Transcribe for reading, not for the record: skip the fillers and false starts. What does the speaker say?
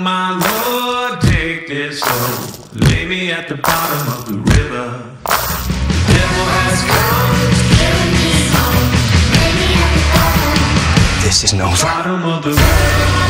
my Lord, take this soul. Lay me at the bottom of the river. The devil has come to carry me home. Lay me at the bottom. This isn't over. Bottom of the river.